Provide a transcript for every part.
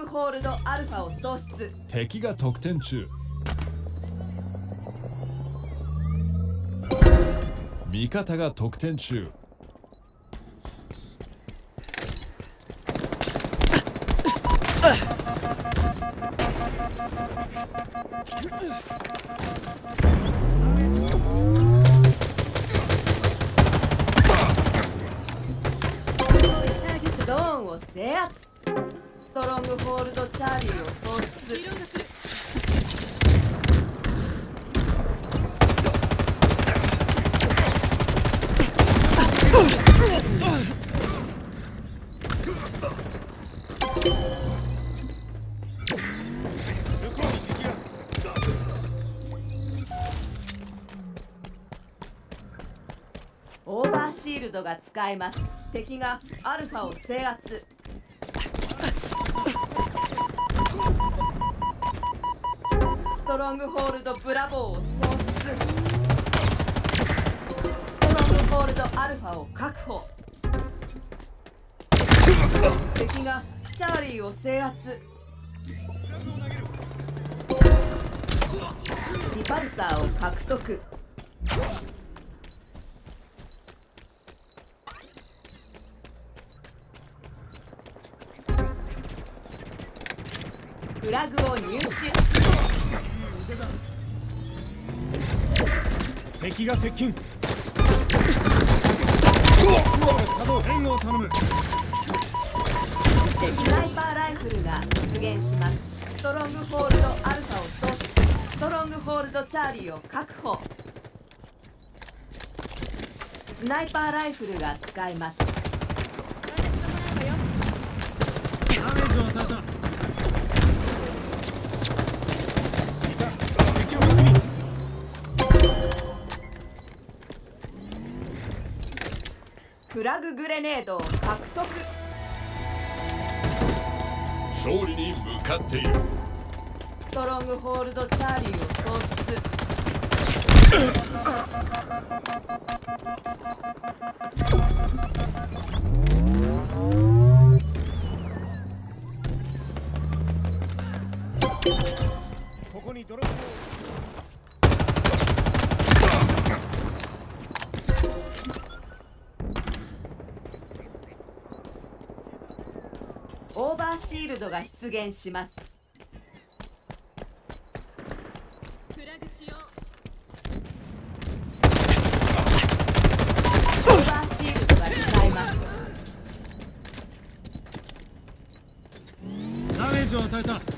ホールドアルファを喪失。 敵が得点中。味方が得点中。 ゾーンを制圧。ストロングホールドチャーリーを喪失。オーバーシールドが使えます。敵がアルファを制圧。ストロングホールドブラボーを喪失。ストロングホールドアルファを確保。敵がチャーリーを制圧。リパルサーを獲得。フラグを入手。 敵が接近。作動援護を頼む。 敵スナイパーライフルが出現します。ストロングホールドアルファを喪失。ストロングホールドチャーリーを確保。スナイパーライフルが使えます。 ダメージを与えた。敵を確認。 フラググレネードを獲得。 勝利に向かっている。 ストロングホールドチャーリーを喪失。 ここにドロップ。 オーバーシールドが出現します。 フラグしよオーバーシールドが使えます。 ダメージを与えた。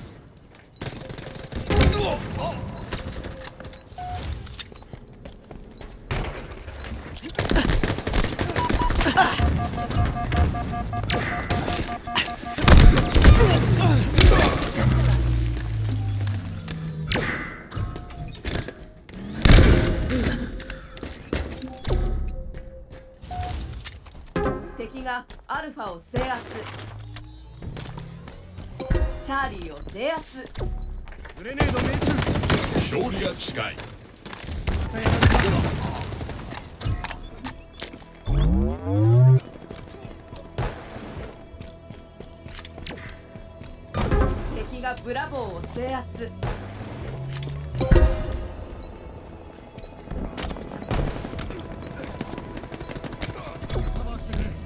敵がアルファを制圧。チャーリーを制圧。 グレネード命中。 勝利が近い。 敵がブラボーを制圧。 カバーしてくれ。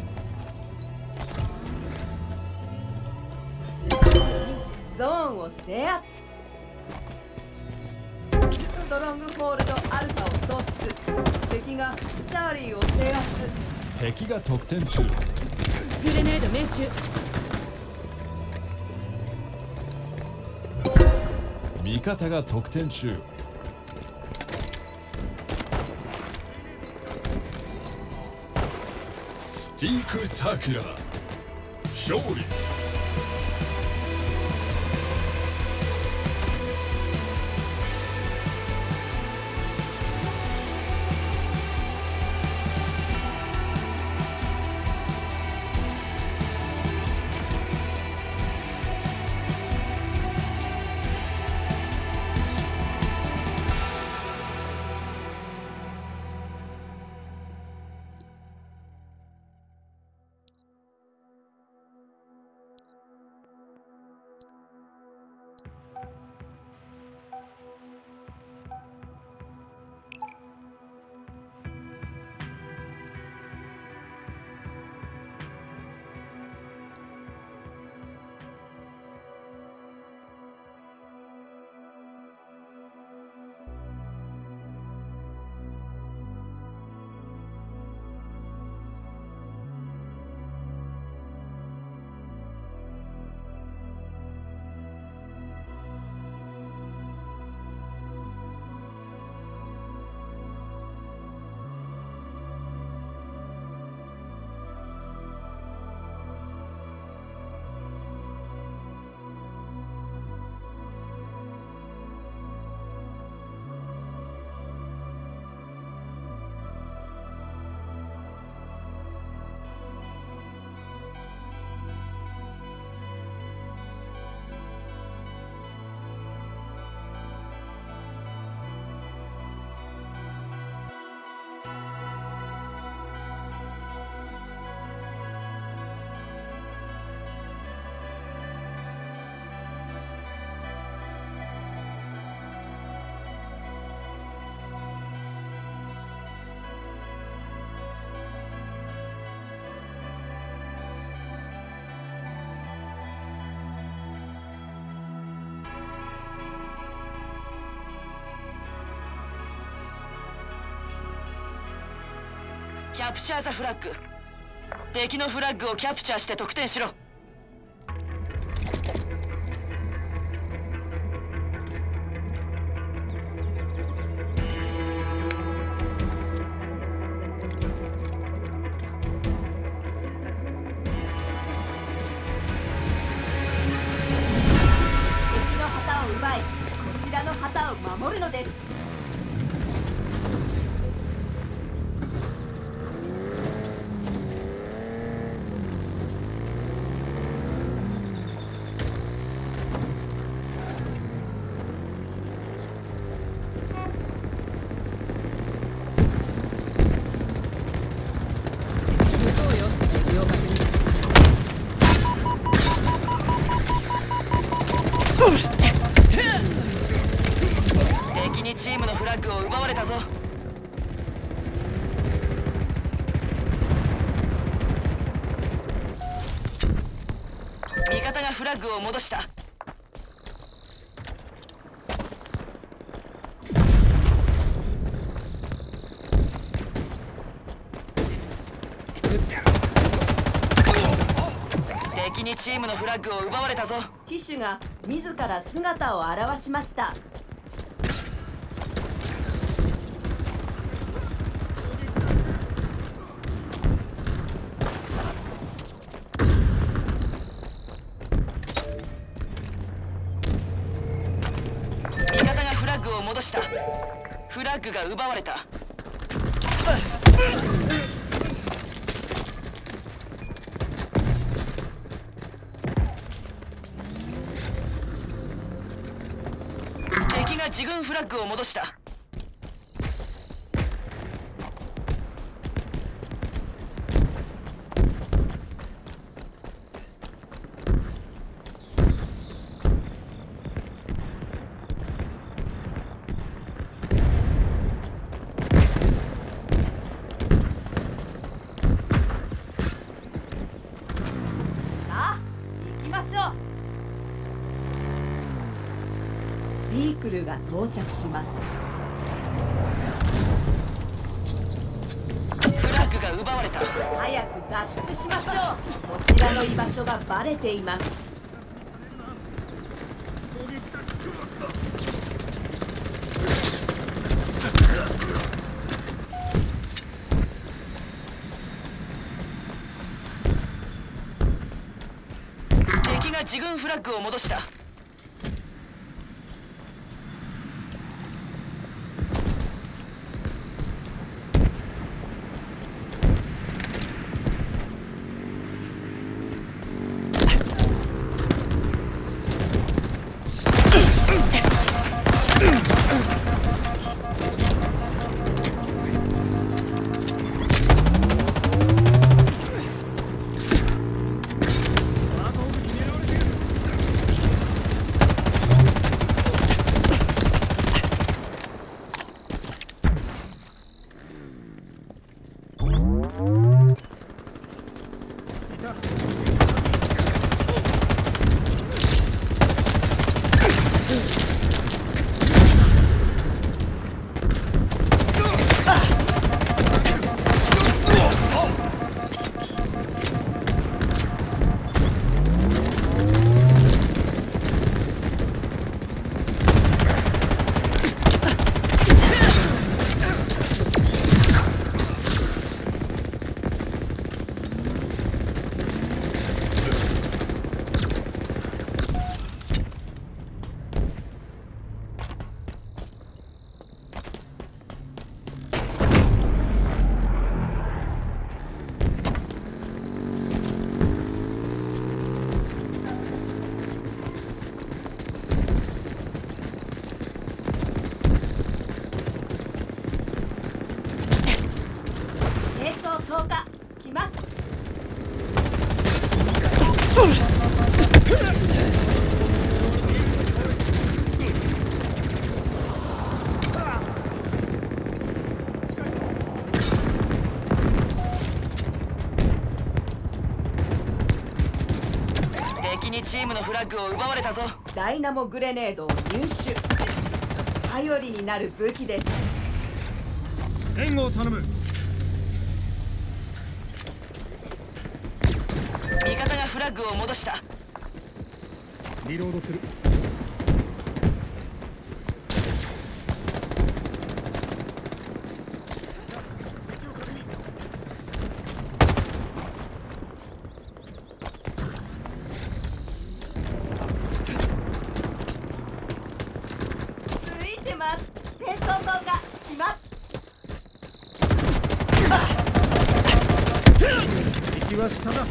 ゾーンを制圧。ストロングホールドアルファを喪失。敵がチャーリーを制圧。 敵が得点中。 う。グレネード命中。 味方が得点中。スティークタキラ勝利。 キャプチャーザフラッグ。敵のフラッグをキャプチャーして得点しろ。 敵の旗を奪い、こちらの旗を守るのです。 向こうよ。敵を確認。 敵にチームのフラッグを奪われたぞ。味方がフラッグを戻した。敵にチームのフラッグを奪われたぞ。 ティッシュが自ら姿を現しました。 味方がフラッグを戻した。フラッグが奪われた。敵が自軍フラッグを戻した。 さあ、行きましょう。ビークルが到着します。 フラッグが奪われた。 早く脱出しましょう。こちらの居場所がバレています。 敵が自軍フラッグを戻した。 10日来ます。 敵にチームのフラッグを奪われたぞ。 ダイナモグレネードを入手。頼りになる武器です。 援護を頼む。 ラッグを戻した。 リロードする。 ついてます。転送塔が来ます。 敵は下だ。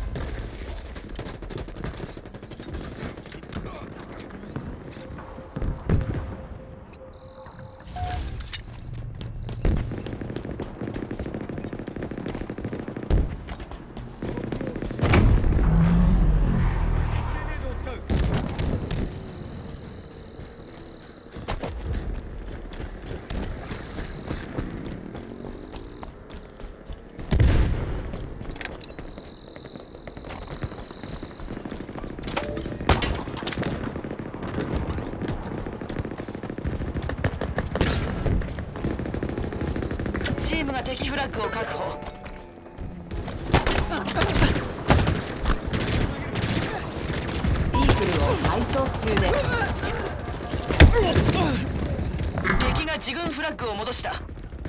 チームが敵フラッグを確保。 ビークルを配送中です。 敵が自軍フラッグを戻した。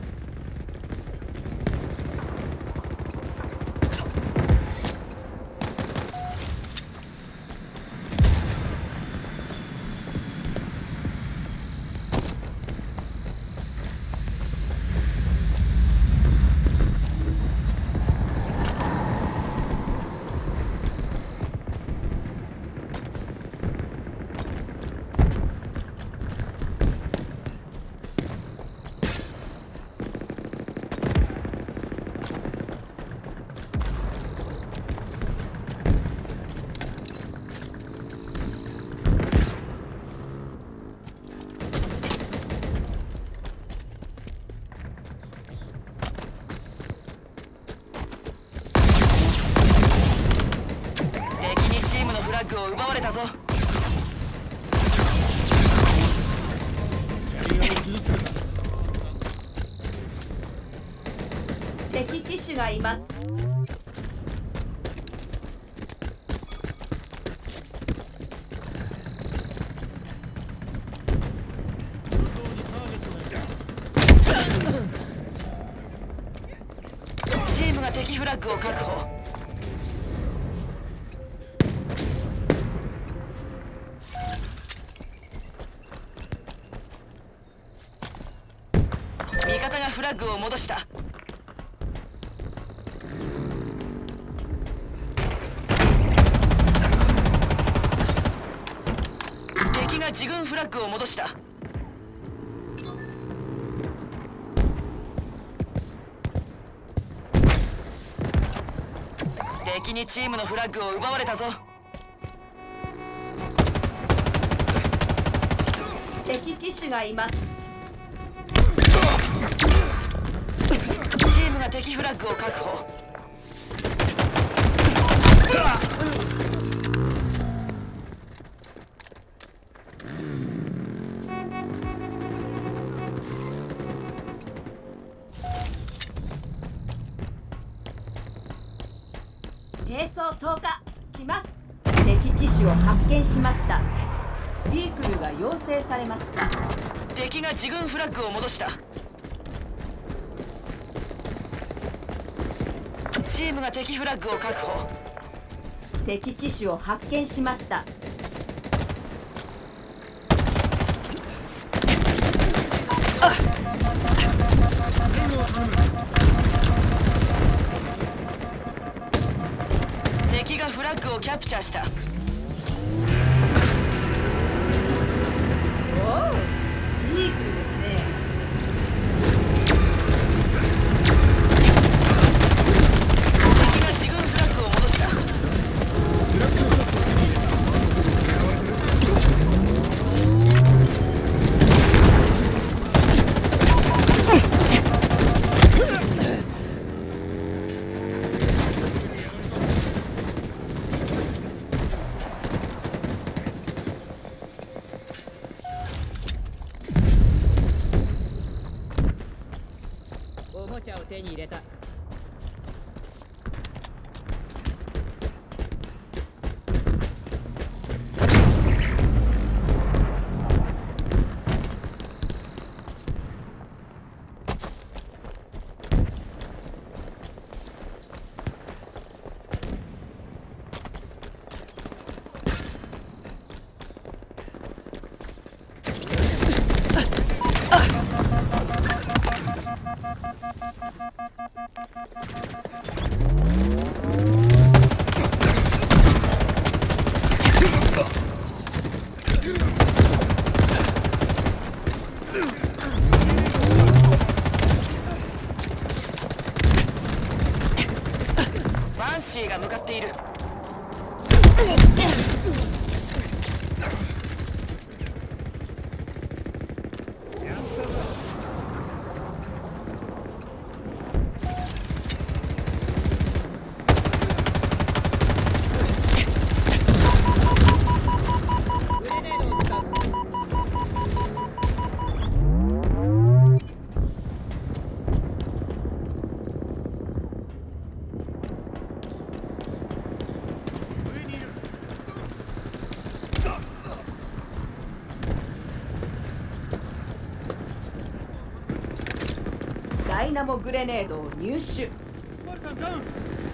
敵にチームのフラッグを奪われたぞ。 キャリアを崩す。 敵機種がいます。 チームが敵フラッグを確保。味方がフラッグを戻した。敵が自軍フラッグを戻した。敵にチームのフラッグを奪われたぞ。 敵機種がいます。 チームが敵フラッグを確保。 並走塔が来ます。敵機種を発見しました。ビークルが要請されました。 敵が自軍フラッグを戻した。チームが敵フラッグを確保。 敵機種を発見しました。 敵がフラッグをキャプチャーした。 おお、ビークルですね。 敵が自軍フラッグを戻した。 地へが向かっている。 ダイナモグレネードを入手。 スパルタンダウン。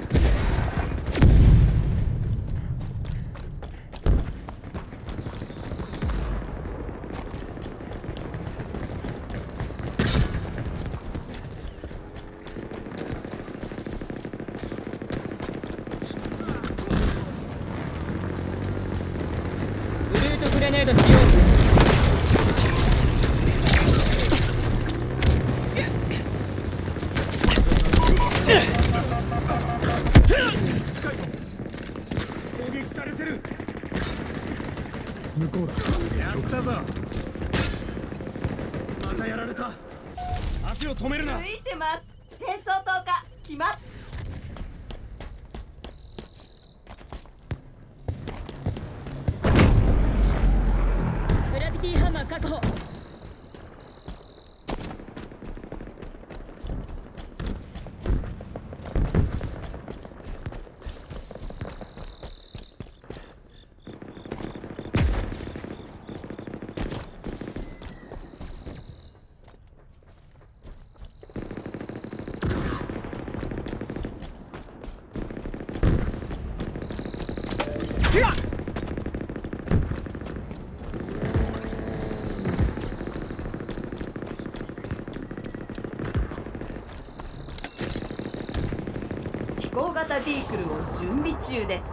ブルートグレネード使用。 攻撃されてる。向こうだ。やったぞ。またやられた。足を止めるな。 ついてます。転送灯火来ます。 グラビティハンマー確保。 飛行型ビークルを準備中です。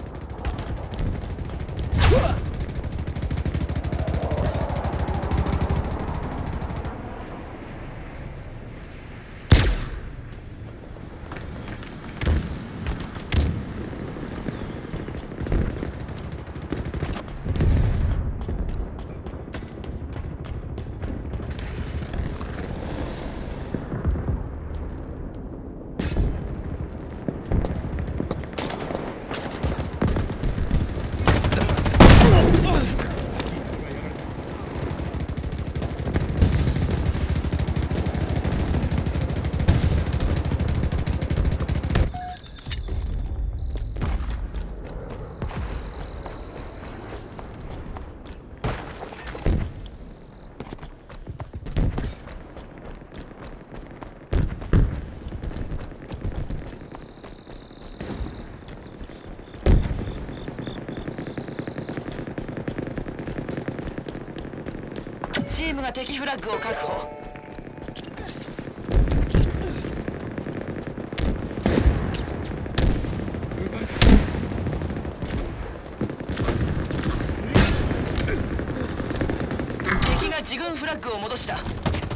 チームが敵フラッグを確保。敵が自軍フラッグを戻した。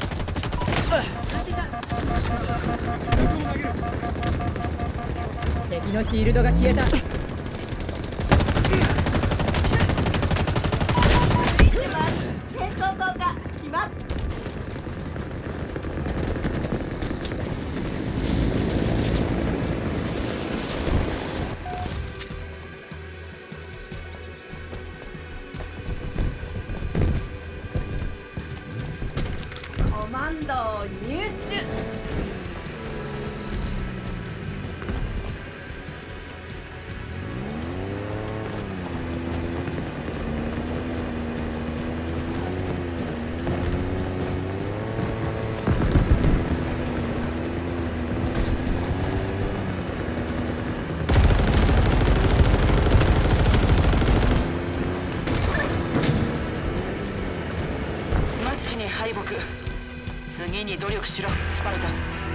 敵のシールドが消えた。 ついてます。転送灯火来ます。コマンドを入手。 マッチに敗北。次に努力しろスパルタン。